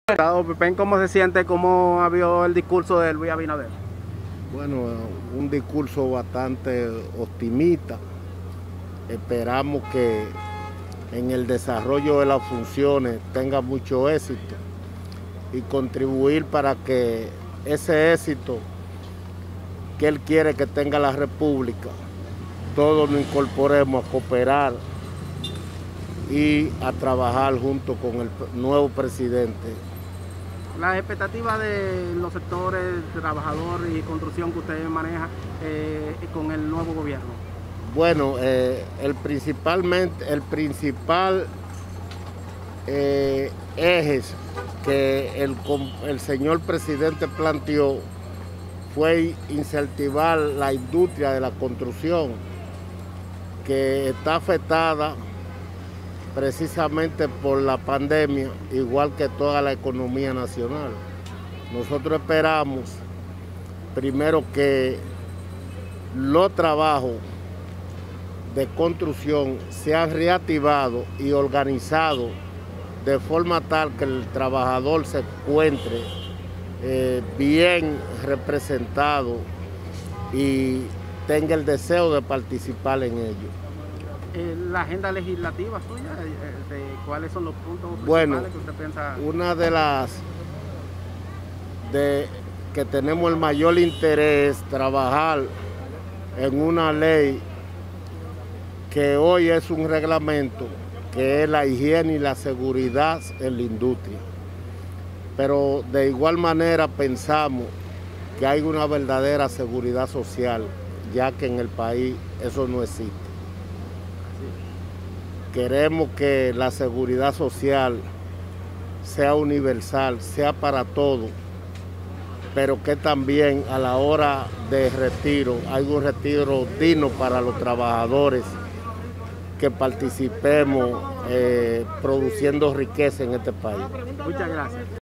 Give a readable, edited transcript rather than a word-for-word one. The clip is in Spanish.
Pepe, ¿cómo se siente? ¿Cómo vio el discurso de Luis Abinader? Bueno, un discurso bastante optimista. Esperamos que en el desarrollo de las funciones tenga mucho éxito y contribuir para que ese éxito que él quiere que tenga la República, todos nos incorporemos a cooperar y a trabajar junto con el nuevo presidente. Las expectativas de los sectores trabajadores y construcción que usted maneja con el nuevo gobierno. Bueno, el principal eje que el señor presidente planteó fue incentivar la industria de la construcción, que está afectada precisamente por la pandemia, igual que toda la economía nacional. Nosotros esperamos primero que los trabajos de construcción sean reactivados y organizados de forma tal que el trabajador se encuentre bien representado y tenga el deseo de participar en ello. La agenda legislativa suya, ¿cuáles son los puntos principales bueno, que usted piensa? Una de las que tenemos el mayor interés es trabajar en una ley que hoy es un reglamento, que es la higiene y la seguridad en la industria. Pero de igual manera pensamos que hay una verdadera seguridad social, ya que en el país eso no existe. Queremos que la seguridad social sea universal, sea para todos, pero que también a la hora de retiro hay un retiro digno para los trabajadores, que participemos produciendo riqueza en este país. Muchas gracias.